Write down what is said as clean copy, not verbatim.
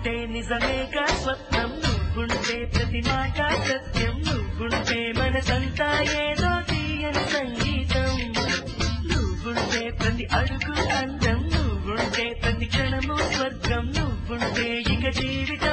నువ్వుంటే నిజమేగా స్వప్నం నువ్వుంటే ప్రతి మాట సత్యం నువ్వుంటే మనసంతా ఏదో తీయని సంగీతం నువ్వుంటే ప్రతి అడుగు అందం నువ్వుంటే ప్రతి క్షణము స్వర్గం నువ్వుంటే ఇక జీవితం